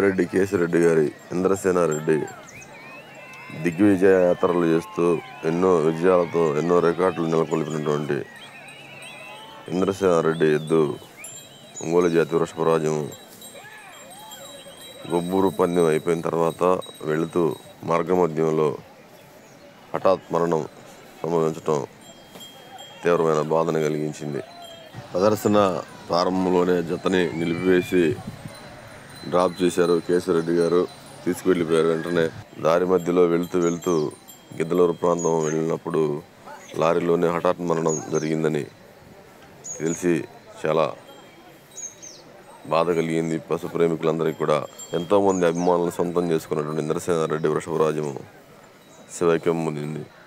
కోమరెడ్డి కేశిరెడ్డి గారి ఇంద్రసేనారెడ్డి దిగ్విజయ యాత్రలు చేస్తూ ఎన్నో విజయాలతో ఎన్నో రికార్డులు నెలకొల్పినటువంటి ఇంద్రసేనారెడ్డి ఎద్దు ఒంగోలు జాతి వృషభరాజం గొబ్బూరు పందెం అయిపోయిన తర్వాత వెళుతూ మార్గమధ్యంలో హఠాత్ మరణం సంభవించటం తీవ్రమైన బాధను కలిగించింది. ప్రదర్శన ప్రారంభంలోనే జతని నిలిపివేసి డ్రాప్ చేశారు కేశిరెడ్డి గారు. తీసుకువెళ్ళిపోయారు. వెంటనే దారి మధ్యలో వెళుతూ గిద్దలూరు ప్రాంతం వెళ్ళినప్పుడు లారీలోనే హఠాత్ మరణం జరిగిందని తెలిసి చాలా బాధ కలిగింది. పశు ప్రేమికులందరికీ కూడా. ఎంతోమంది అభిమానులను సొంతం చేసుకున్నటువంటి ఇంద్రసేనారెడ్డి వృషభరాజము శివైక్యం పొందింది.